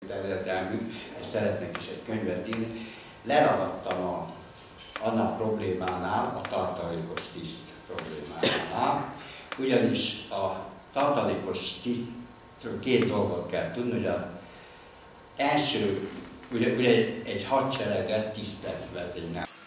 terjedelmű, és szeretnék is egy könyvet írni, leragadtam annál problémánál, a tartalékos tiszt problémánál, ugyanis a tartalékos tisztről két dolgot kell tudni, hogy az első, ugye egy hadsereget tisztelt vezényel.